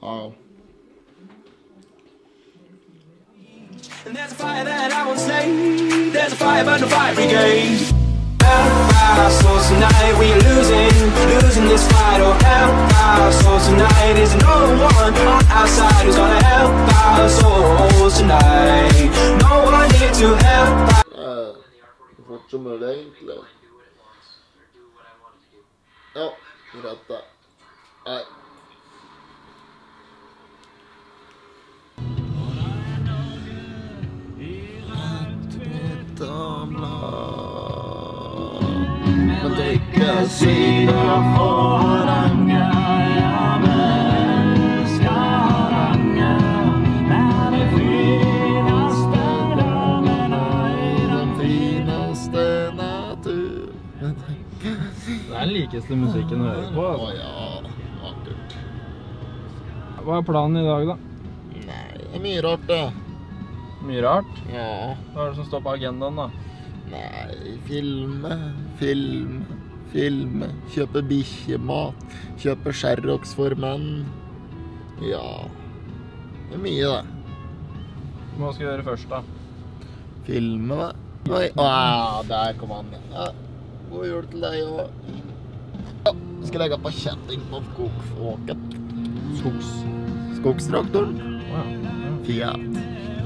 Ja. And there's a fire that I won't slay. There's a fire but no fire brigade. Our souls tonight, we are losing this fight. Oh, help our souls tonight. Is no one on our side who's gonna help our souls tonight. No one here to help. Så fort som mulig, egentlig. Ja, rett da. Nei. Men det ikke sier for lenge. Ja, men skal lenge. Det er det fineste drømmen i den fineste natur. Det er den likeste musikken å høre på. Ja, vakkert. Hva er planen i dag da? Nei, det er mye rart det. Mye rart? Ja. Hva er det som står på agendaen da? Nei, film, kjøpe bikkjemat, kjøpe Sherrox for menn. Ja, det er mye det. Hva skal vi gjøre først da? Filme det. Oi, der kom han. Ja, god jul til deg også. Ja, vi skal legge på kjetting på skogfåken. Skogstraktoren. Fiat.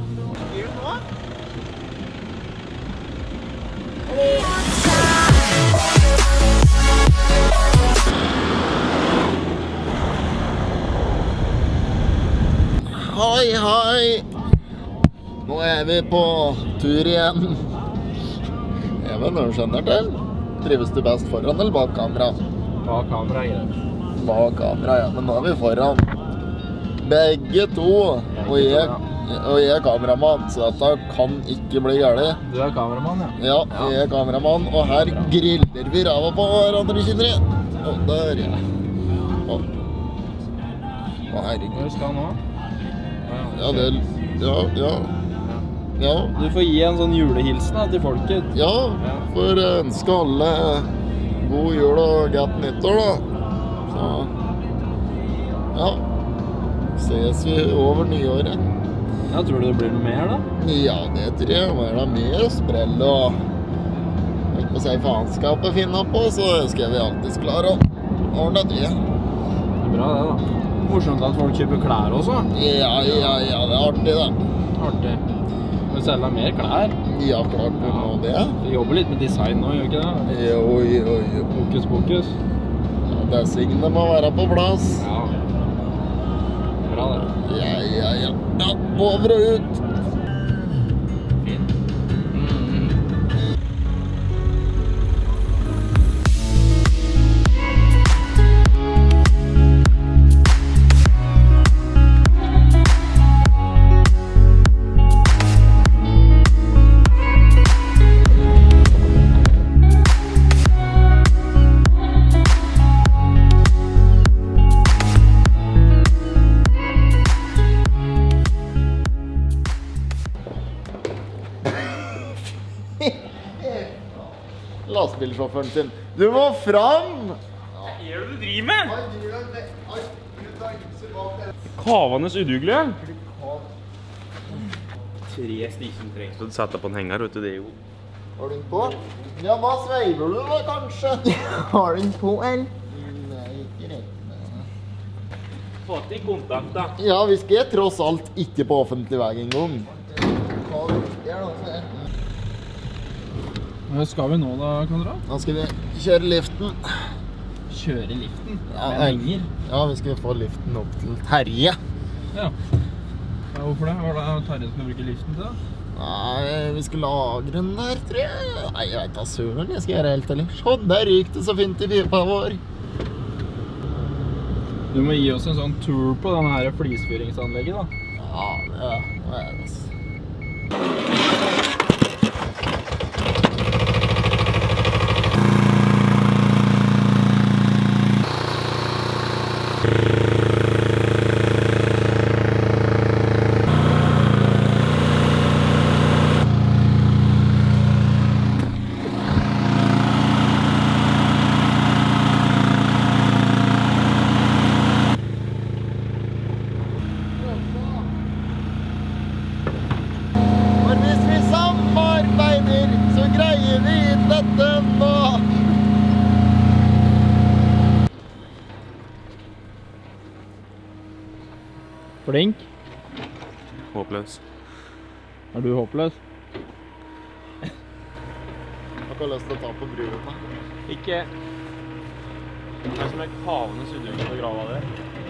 Hei. Nå er vi på tur igjen. Even, når du skjønner til. Trives du best foran eller bak kamera? Bak kamera er greit. Bak kamera, ja. Men nå er vi foran. Begge to. Og jeg er kameramann, så dette kan ikke bli gærlig. Du er kameramann, ja? Ja, jeg er kameramann, og her griller vi ræva på hverandre, kjenner jeg. Og der, ja. Å, herregud. Hva skal nå? Ja, det... Ja. Du får gi en sånn julehilsen da, til folket. Ja, for ønske alle god jul og godt nyttår, da. Så... Ja. Ses vi over nyåret. Ja, tror du det blir noe mer da? Ja, det tror jeg. Hva er det mer sprell og holdt på å si faenskap å finne på, så skal vi alltid klare å ordne det. Det er bra det da. Morsomt at folk kjøper klær også. Ja, det er artig da. Artig. Du selger mer klær. Ja, klart du må det. Du jobber litt med design nå, gjør ikke det? Jo. Fokus. Ja, dessingene må være på plass. Ja. Bra det. Ja. Over og ut. Fint. Lastbilsjåføren sin. Du må fram! Hva er det du driver med? Kavende udugelige. 3 stikken trengs du sette på en henger, vet du, det er jo. Har du den på? Ja, hva sveiver du da, kanskje? Har du den på, eller? Nei, ikke rett. Få til kontakt da. Ja, vi skal tross alt ikke på offentlig vei en gang. Hva skal vi nå da, Konrad? Nå skal vi kjøre liften. Kjøre liften? Ja, med henger? Ja, vi skal få liften opp til Terje. Ja. Hvorfor det? Hva er det Terje skal bruke liften til da? Nei, vi skal lagre den der, tror jeg. Nei, jeg vet da søren, jeg skal gjøre helt ærlig. Så der gikk det så fint i pipa vår. Du må gi oss en sånn tur på denne her flisfyringsanlegget da. Ja, det er det. Flink? Håpløs. Er du håpløs? Jeg har lyst til å ta på brua. Ikke. Det er som en kavende sudding på grava der.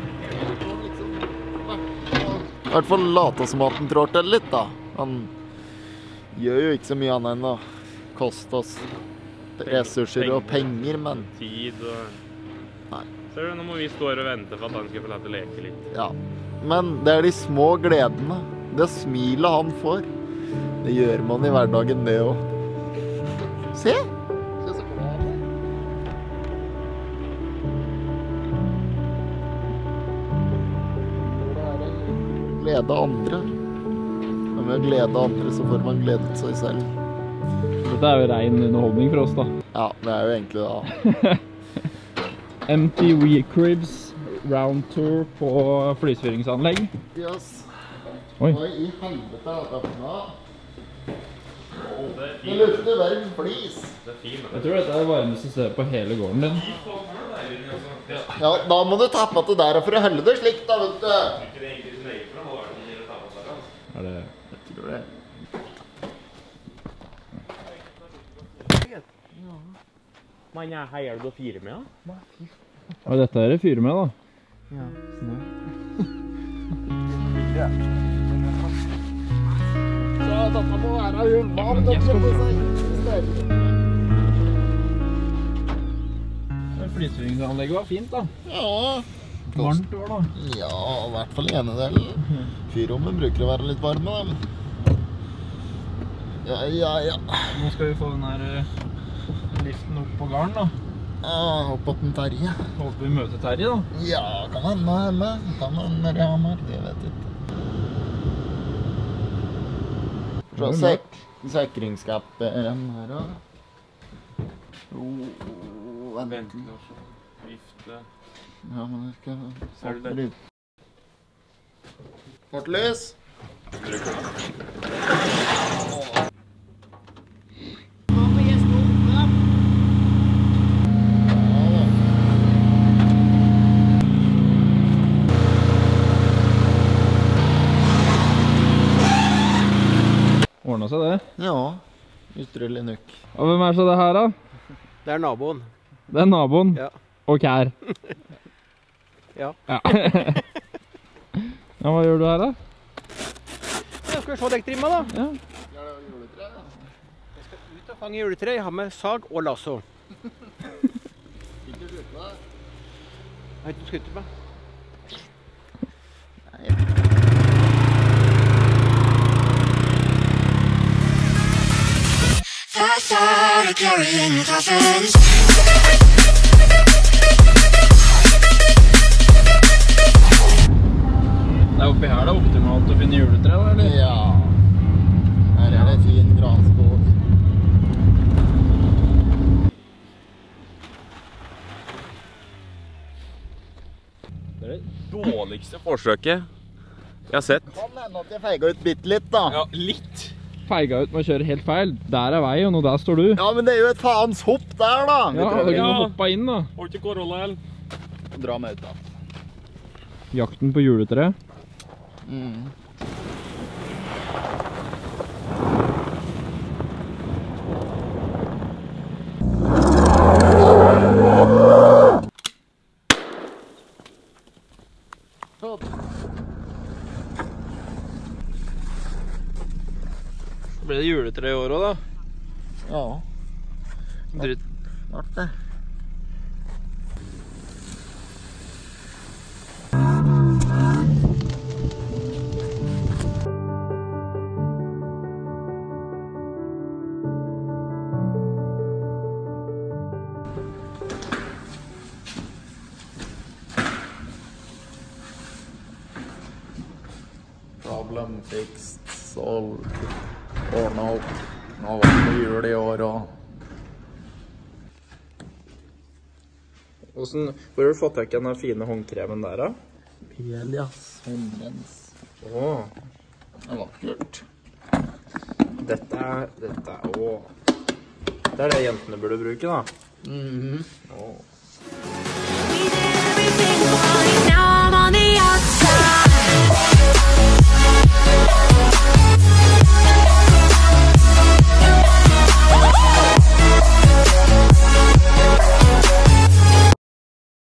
I hvert fall late som at han trår til litt, da. Han gjør jo ikke så mye annet enn å koste oss ressurser og penger, men... Tid og... Nei. Ser du, nå må vi stå her og vente for at han skal få lov til å leke litt. Ja, men det er de små gledene. Det smilet han får. Det gjør man i hverdagen, det også. Se! Se så glad han er. Det er en glede av andre. Og med å glede andre så får man gledet seg selv. Dette er jo ren underholdning for oss da. Ja, det er jo egentlig det. MTV Cribs round tour på flysfyringsanlegg. Yes. Oi. Hva i helvete er dette for noe? Det lukter varm flis. Det er fint. Jeg tror dette er det varmeste stedet på hele gården din. Ja, da må du tappe til der for å holde det slik da, vet du. Er det... Jeg tror det. Men jeg heier du å fire med, ja? Og dette er det fyre med da. Ja. Så dette må være humant, dette må si. Flysfyringsanlegget var fint da. Ja. Varmt var da. Ja, i hvert fall i ene delen. Fyrrommet bruker å være litt varme, da. Ja. Nå skal vi få den her liften opp på garden da. Ja, oppå den Terje. Håper vi møter Terje da. Ja, kan hende. Kan hende Ramar, det vet jeg ikke. Så sikringsskapet er den her da. Vent. Vifte. Ja, men det skal... Er det det? Fartlys! Ordnet seg det. Ja, utrolig nok. Og hvem er så det her da? Det er naboen. Det er naboen? Ja. Og Kær? Ja. Ja. Ja, hva gjør du her da? Jeg skal se deg trimme da. Ja. Jeg skal ut og fange juletre. Jeg har med sag og lasso. Jeg har ikke skutt meg. Started carrying coffins. Det er oppi her da, optimalt å finne juletre da, eller? Ja. Her er det fin granskog. Det er det dårligste forsøket jeg har sett. Kan hende at jeg feiget ut bitte litt da. Ja, litt. Feiga ut med å kjøre helt feil. Der er veien, og der står du. Ja, men det er jo et faens hopp der da. Ja, hadde du ikke Ja. hoppa inn da? Har ikke Corolla, eller? Dra meg ut da. Jakten på juletre. Ble det juletre i år også da? Ja, Dritt. snart det. Problem fixed, solved, ordnet opp. Nå var det jul i år og... Hvor har du fått tak i den fine håndkremen der da? Pelias, håndrens. Åh, Det er vakkert. dette er, åh. Det er det jentene burde bruke da. Mhm. Åh.